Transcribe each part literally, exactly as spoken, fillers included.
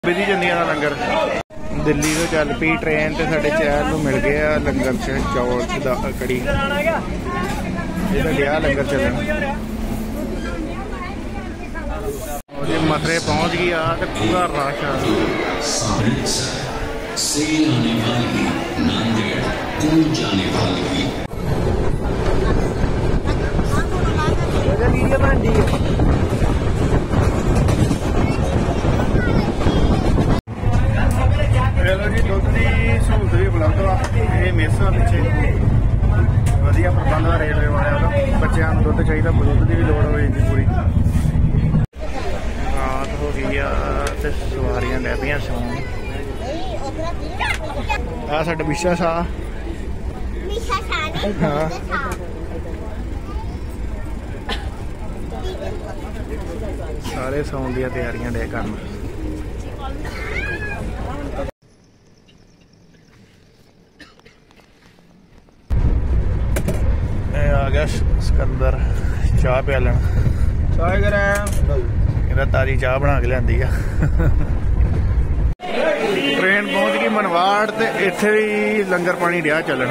बिधी चंदियां का लंगर दिल्ली तो चल पी ट्रेन तो साढ़े चैर को मिल गया लंगर च चौल कड़ी गया लंगर चलन मथुरे पहुंच गया तो पूरा रश आ चलो जी दुध की सहूलत भी उपलब्ध आ ये मिस आ पिछे वधिया प्रबंध आ रेलवे वाले बच्चों को दुध चाहिए दुध की भी लोड़ हो जाती पूरी रात हो गई आ सवारियां लै पियां सौन आ साडा बिशा सा हाँ सारे सौन दी तैयारियां डे करन आ गया सिकंदर चाह प्यालन चाह कहता ताजी चाह बना के लियांदी आ ट्रेन पहुंच गई मनवाड़ ते इत्थे भी लंगर पानी डिया चलन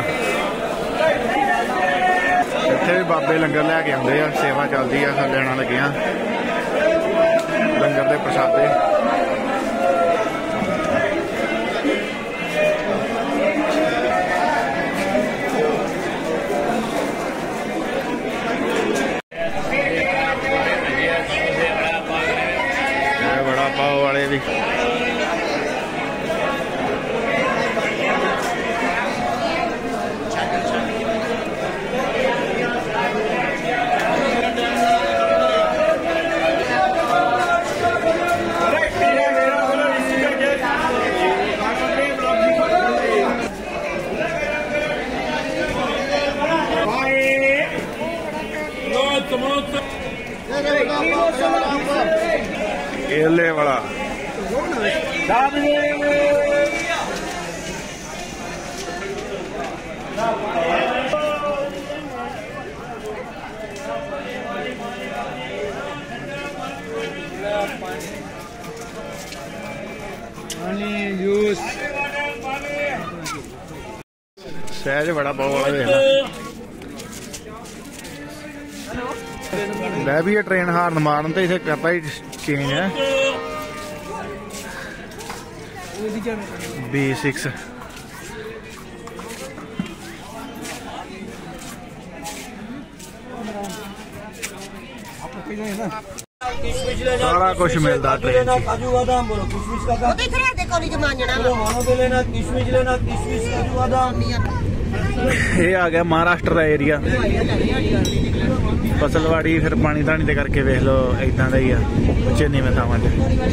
इत्थे भी बाबे लंगर लैके आउंदे आ सेवा चलदी आ लेना लगे लंगर दे प्रसादे वाले भी केले वाला सहज बड़ा पाव वाला देखना लै भी है ट्रेन हारन मारन तो इसे करता ही चेंज है बी सिक्स सारा कुछ मिलता ट्रेन काजू बादाम बोलो किशमिश का ये आ गया महाराष्ट्र का एरिया फसलवाड़ी फिर पानी धानी दे करके वेख लो इदा का ही आ चेन्नी में थावां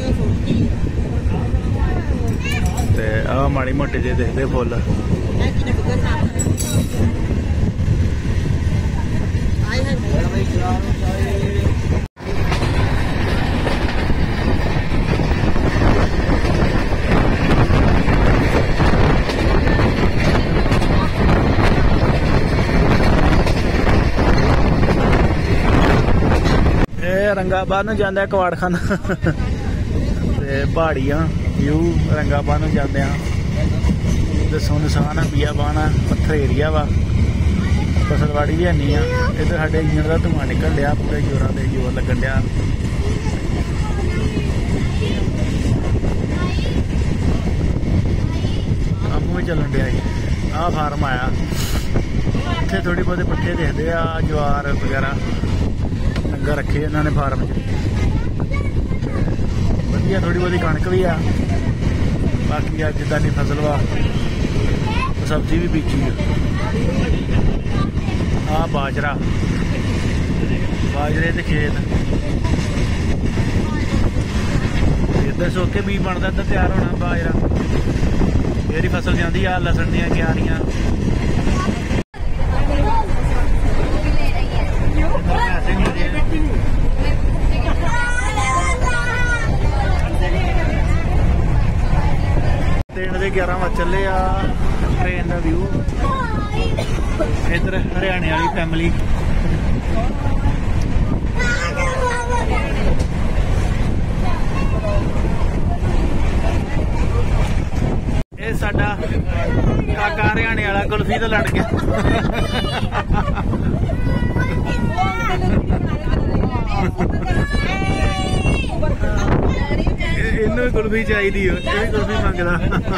आ माड़ी मोटी जे देखते फुल रंगाबाद नूं जांदा कवाड़खाना पहाड़ियां व्यू रंगाबाद नूं जांदे आ सुनसान बियाबान पत्थर एरिया वा फसलवाड़ी भी हैनी आ इधर साडे इंजन का धुआं निकल रहा पूरे जोरां दे जोर लगन दिया काम भी चलन दिया जी आ फार्म आया इत्थे थोड़ी बहुते पट्ठे देखते आ ज्वार वगैरह लंगर रखे इन्होंने फार्म च वधिया थोड़ी बहुती कणक भी आ बाकी अज जिदा की फसल वा सब्जी भी बीजी आ बाजरा बाजरे के खेत इधर सोके बीज बनता इधर तैयार होना बाजरा मेरी फसल जाती आ लसन दियां क्यारियां ग्यारह बजे चले आ ट्रेन का व्यू इधर हरियाणे वाली फैमिली साडा काका हरियाणे वाला कुल्फी तो लड़ गया। इनू कुल्फी चाहिदी हो, ये भी कुल्फी मंगदा।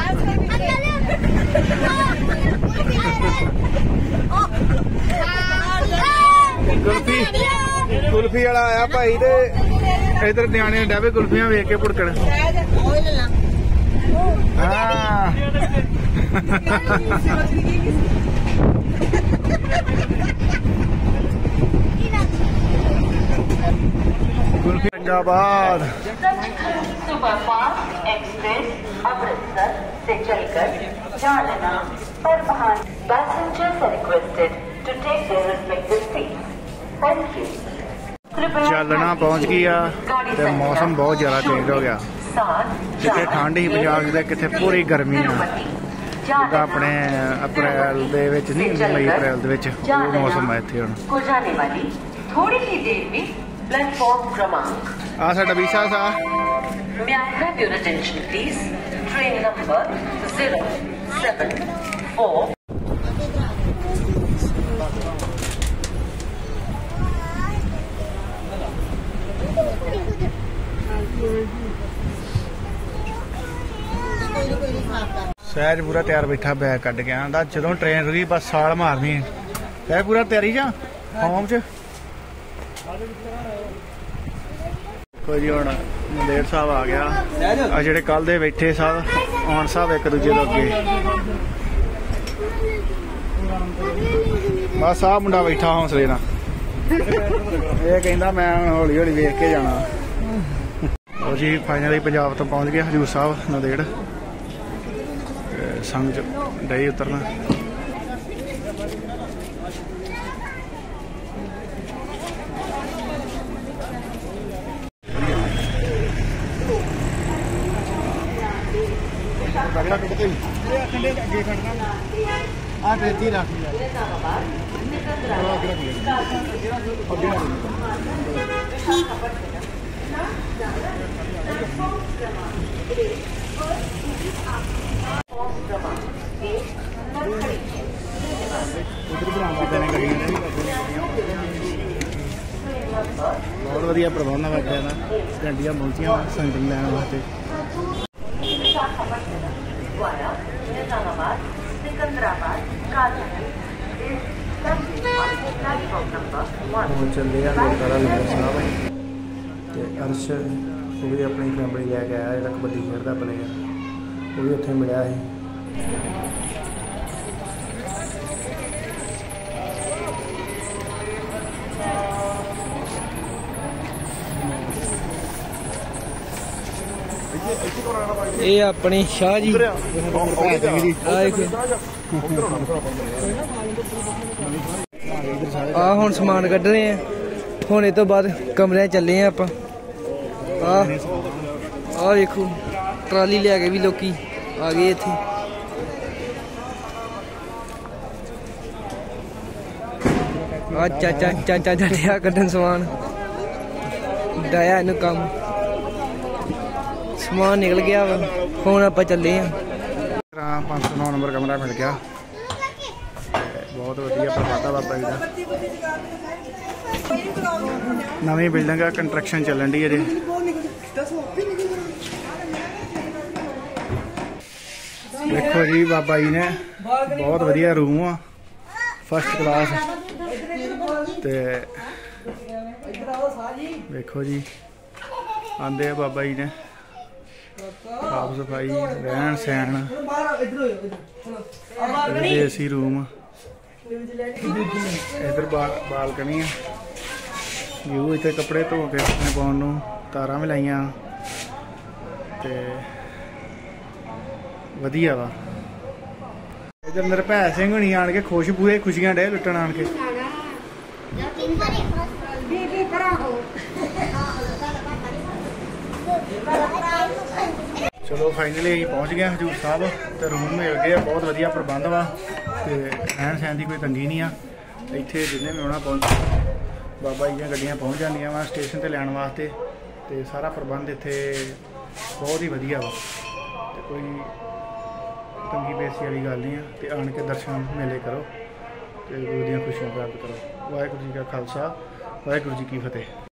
कुल्फी कुल्फी वाला आया भाई ते इधर न्याणे डे कुल्फियां वेख के भुड़कण। हाँ कुल्फी पंजाबाद। सुपरफास्ट एक्सप्रेस अमृतसर से चलकर जालना पर passengers are requested to take their respective seats. Thank you. Jalna पहुंच गई आ ते मौसम बहुत ज्यादा चेंज हो गया। कितने ठंड ही पंजाब से, कितने पूरी गर्मी है। अपने अप्रैल दे विच नहीं, मई अप्रैल दे विच मौसम है इत्थे हुण। थोड़ी ही देर में प्लेटफॉर्म क्रमांक आ साडा वीसा सा। May I have your attention please? Train number zero seven four. सहज पूरा तैयार बैठा बैग कट के आंदा जो ट्रेन रुकी बस साल मारनी है। सहज पूरा तैयारी जा फॉर्म च कोई हूँ नंदेड़ साहब आ गया। आ जेडे कल दे बैठे साहब आन साहब एक दूजे तो अगे बस आ मुंडा बैठा हौसले ना ये कहता मैं हौली हौली वेख के जाना। और जी फाइनली पंजाब तो पहुंच गया हजूर साहब नंदेड़। संग डे उतरना बहुत वधिया प्रबंध है बैठे का। गड्डियां पहुंचिया संगत लैन वास्ते। चले गुरुद्वारा लंगर साहब ते अर्श वो भी अपनी फैमिली लैके आया जो कबड्डी खेलता प्लेयर वो भी उत्थे मिलिया है। ये अपनी शाह जी आ हुण समान कढ़ रहे हैं। होने तो बाद कमरे चले हैं आप। आ देखो ट्राली लिया के भी लोग आ गए इत्थे। आ चाचा चाचा डटिया कड्ढन समान डाया इनू कम समान निकल गया वा। हुण आपां चले हैं। पाँच सौ नौ नंबर कमरा मिल गया। बहुत वधिया प्रबंध है बाबा जी का। नवी बिल्डिंग का कंस्ट्रक्शन चलन डी है। देखो जी बाबा जी ने बहुत वधिया रूम आ फर्स्ट क्लास। ते देखो जी आंदे बाबा जी ने साफ सफाई रहन सहन देसी रूम। इधर बालकनी है व्यू इतने कपड़े धो के अपने पाउन तारा भी लाइया ते वधिया वा। इधर निरभै सिंह होनी आन के खुश पूरे खुशियां डे लुटन आन के। चलो फाइनली अं पहुँच गए हजूर साहब तो रूम मिल गए। बहुत वधिया प्रबंध वा ते रहन सहन की कोई तंगी नहीं आ। इत्थे जिन्हें भी आना पहुँच बाबा जी दियां गड्डियां पहुँच जांदियां वा स्टेशन ते लैण वास्ते। ते सारा प्रबंध इत्थे बहुत ही वधिया वा ते कोई ऐसी वाली गल नहीं है। तो आन के दर्शन मेले करो तो गुरु दी खुशियां प्राप्त करो। वाहिगुरू जी का खालसा वाहिगुरू जी की फतेह।